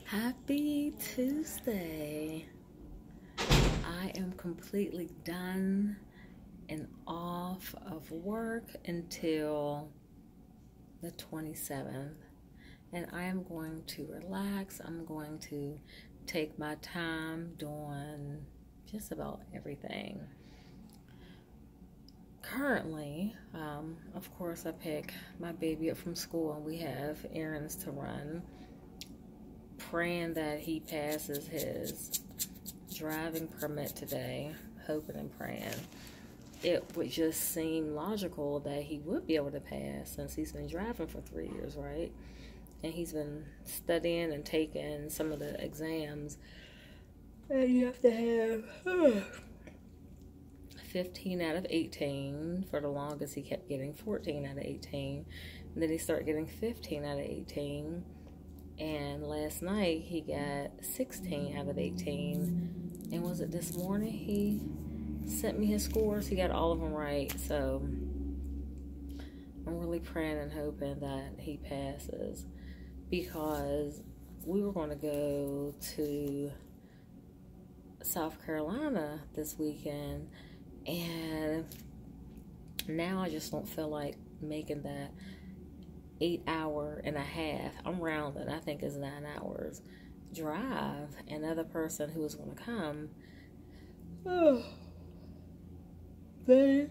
Happy Tuesday. I am completely done and off of work until the 27th. And I am going to relax. I'm going to take my time doing just about everything. Currently, of course, I pick my baby up from school and we have errands to run. Praying that he passes his driving permit today, hoping and praying. It would just seem logical that he would be able to pass since he's been driving for 3 years, right? And he's been studying and taking some of the exams. And you have to have 15 out of 18. For the longest, he kept getting 14 out of 18. And then he started getting 15 out of 18. And last night, he got 16 out of 18. And was it this morning? He sent me his scores. He got all of them right. So I'm really praying and hoping that he passes. Because we were going to go to South Carolina this weekend. And now I just don't feel like making that 8.5 hours. I'm rounding. I think it's 9 hours drive. Another person who was going to come, they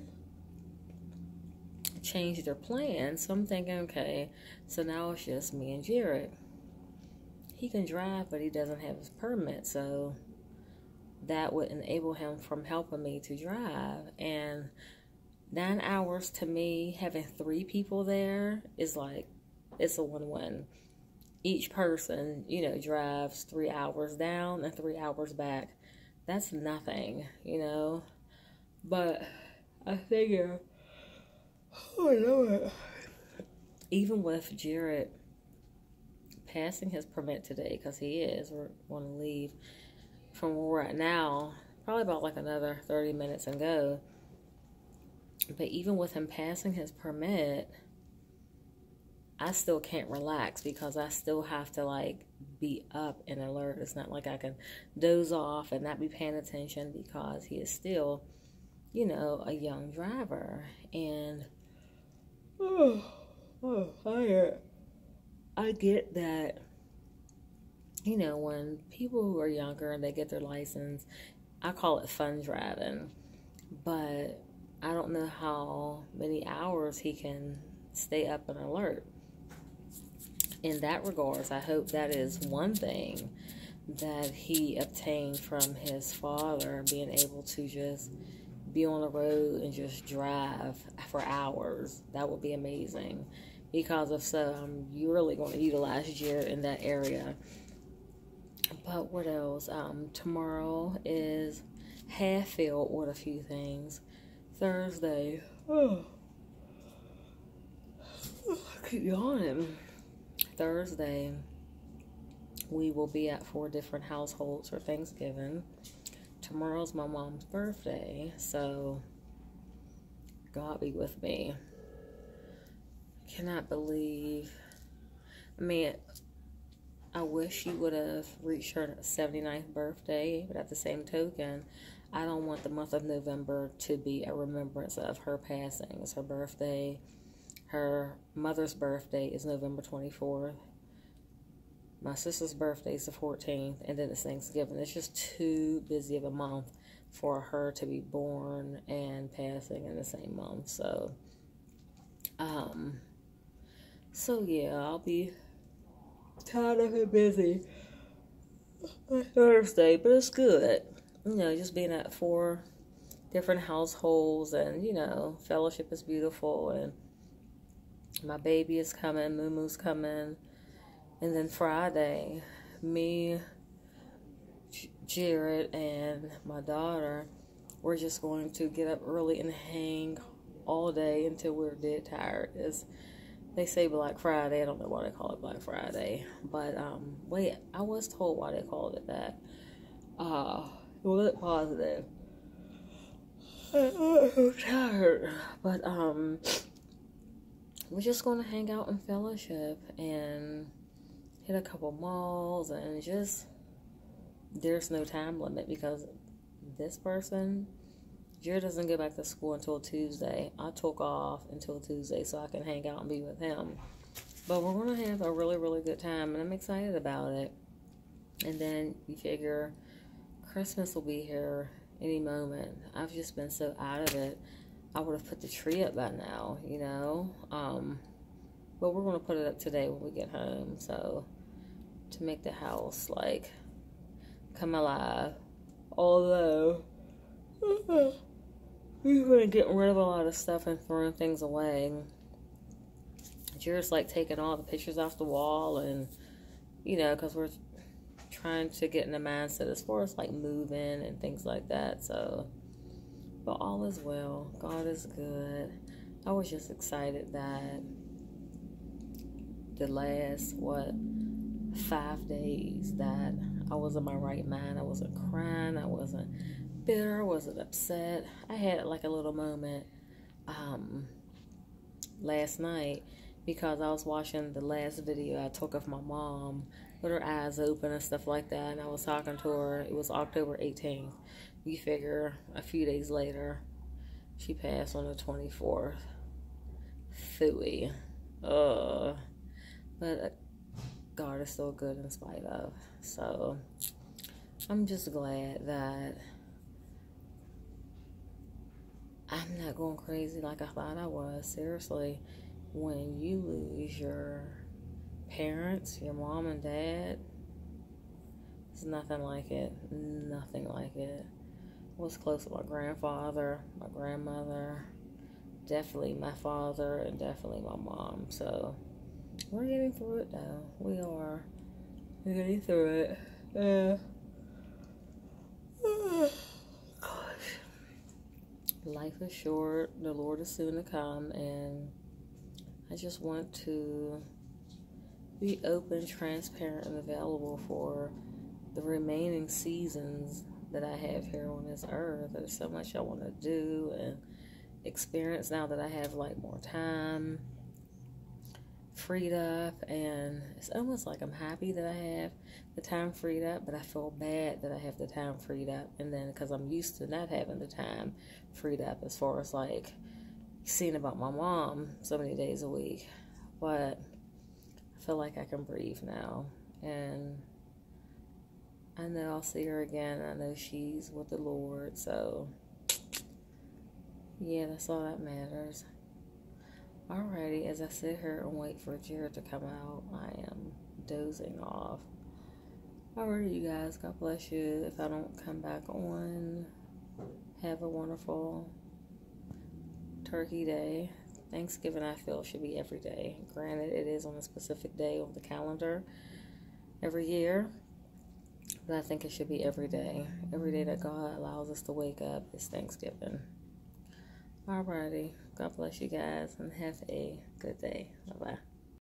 changed their plans. So I'm thinking, okay, so now it's just me and Jared. He can drive, but he doesn't have his permit, so that would enable him from helping me to drive. And 9 hours to me, having 3 people there is like, it's a win-win. Each person, drives 3 hours down and 3 hours back. That's nothing, But I figure, oh Lord, even with Jared passing his permit today, because we're going to leave from where we're at now, probably about like another 30 minutes and go. But even with him passing his permit, I still can't relax because I still have to be up and alert. It's not like I can doze off and not be paying attention because he is still, a young driver. And I get that, when people who are younger and they get their license, I call it fun driving. But I don't know how many hours he can stay up and alert. In that regards, I hope that is one thing that he obtained from his father, being able to just be on the road and just drive for hours. That would be amazing. Because if so, I'm really going to utilize Jared in that area. But what else? Tomorrow is Hatfield with a few things. Thursday, I keep yawning. Thursday, we will be at 4 different households for Thanksgiving. Tomorrow's my mom's birthday, so God be with me. Cannot believe. I wish she would have reached her 79th birthday, but at the same token, I don't want the month of November to be a remembrance of her passing. It's her birthday. Her mother's birthday is November 24th. My sister's birthday is the 14th, and then it's Thanksgiving. It's just too busy of a month for her to be born and passing in the same month. So yeah, I'll be tired of it busy Thursday, but it's good. Just being at 4 different households, and, fellowship is beautiful, and my baby is coming, Moo-Moo's coming, and then Friday, me, Jared, and my daughter, we're just going to get up early and hang all day until we're dead tired. They say Black Friday. I don't know why they call it Black Friday, but wait, I was told why they called it that. Look positive. I'm so tired, but we're just going to hang out and fellowship and hit a couple malls, and just, there's no time limit because this person, Jared doesn't go back to school until Tuesday. I took off until Tuesday so I can hang out and be with him. But we're going to have a really, really good time, and I'm excited about it. And then you figure Christmas will be here any moment. I've just been so out of it. I would have put the tree up by now, you know. But we're going to put it up today when we get home. So, to make the house, like, come alive. Although, we've been getting rid of a lot of stuff and throwing things away. Jared's, like, taking all the pictures off the wall. And, you know, because we're trying to get in the mindset as far as, like, moving and things like that. So, but all is well. God is good. I was just excited that the last, 5 days that I was in my right mind. I wasn't crying. I wasn't bitter. I wasn't upset. I had like a little moment last night because I was watching the last video I took of my mom with her eyes open and stuff like that, and I was talking to her. It was October 18th. You figure a few days later, she passed on the 24th. Phooey. But God is still good in spite of. So, I'm just glad that I'm not going crazy like I thought I was. Seriously, when you lose your parents, your mom and dad, it's nothing like it. Nothing like it. I was close to my grandfather, my grandmother, definitely my father, and definitely my mom. So, we're getting through it though. We are. We're getting through it. Gosh. Life is short. The Lord is soon to come. And I just want to be open, transparent, and available for the remaining seasons that I have here on this earth. There's so much I want to do and experience now that I have like more time freed up, and it's almost like I'm happy that I have the time freed up, but I feel bad that I have the time freed up, and then because I'm used to not having the time freed up as far as like seeing about my mom so many days a week, but I feel like I can breathe now, and I know I'll see her again. I know she's with the Lord, so yeah, that's all that matters. Alrighty, as I sit here and wait for Jared to come out, I am dozing off. Alrighty, you guys, God bless you. If I don't come back on, have a wonderful Turkey Day. Thanksgiving, I feel, should be every day. Granted, it is on a specific day on the calendar every year, but I think it should be every day. Every day that God allows us to wake up is Thanksgiving. Alrighty. God bless you guys and have a good day. Bye-bye.